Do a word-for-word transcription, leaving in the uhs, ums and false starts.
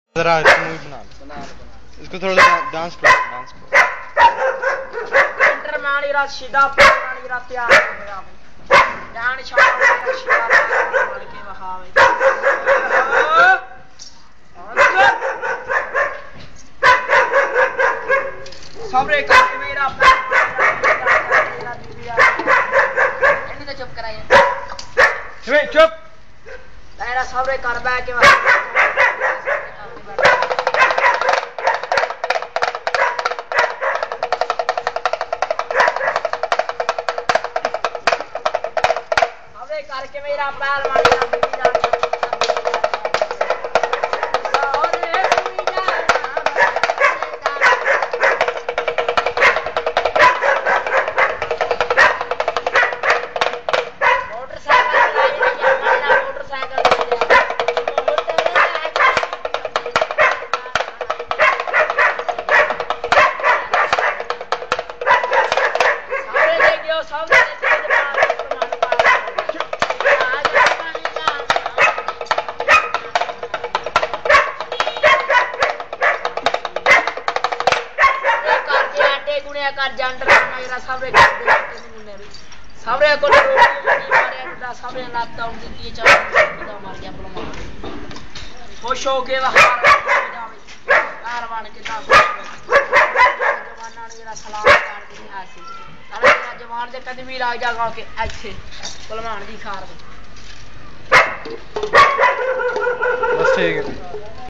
जरा इसको मूवी बना इसको थोड़ा डांस करो डांस करो इंटर मानी रात सीधा मानी रात तैयार हो गया जान शाम को सीधा मानी के बहावे सबरे का मेरा इन्हें तो चुप कराइए चुप तेरा सबरे कर बैठ के करके मेरा पैर मारी ना बीबी जान सारे पूरी जान मोटरसाइकिल लाई नहीं माना मोटरसाइकिल सारे ले गयो सब कर जंडर मेरा सबरे कर दे मुन्ने सबरे को रोटी मारे दा सबरे लाता उन दी चल खुदा मार गया पलमा खुश हो के हार जावे हार बन के दा जवाना ने मेरा सलाम कर दी आसी अरे मेरा जवान दे कदमी लाग जा गल के अच्छे पलमान दी खार बस ठीक है।